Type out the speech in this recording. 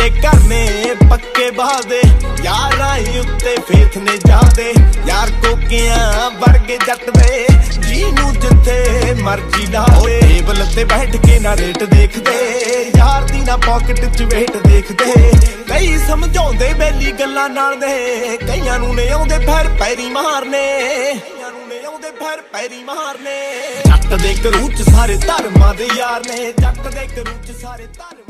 ਦੇ ਘਰ ਨੇ ਪੱਕੇ ਬਹਾਦੇ ਯਾਰਾਂ ਹੀ ਉੱਤੇ ਫੇਥ ਨੇ ਜਾਦੇ ਯਾਰ ਕੋਕਿਆਂ ਵਰਗੇ ਜੱਟ ਦੇ ਜੀ ਨੂੰ ਜਿੱਥੇ ਮਰਜੀ ਲਾਵੇ ਟੇਬਲ ਤੇ ਬੈਠ ਕੇ ਨਾ ਰੇਟ ਦੇਖਦੇ ਯਾਰ ਦੀ ਨਾ ਪਾਕਟ ਚ ਵੇਟ ਦੇਖਦੇ ਕਈ ਸਮਝਾਉਂਦੇ ਬੇਲੀ ਗੱਲਾਂ ਨਾਲ ਦੇ ਕਈਆਂ ਨੂੰ ਨੇ ਆਉਂਦੇ ਫਿਰ ਪੈਰੀ ਮਾਰਨੇ ਫਿਰ ਪੈਰੀ ਮਾਰਨੇ ਜੱਟ ਦੇ ਘਰੂ ਚ ਸਾਰੇ ਧਰਮਾਂ ਦੇ ਯਾਰ ਨੇ ਜੱਟ ਦੇ ਘਰੂ ਚ ਸਾਰੇ ਧਰਮ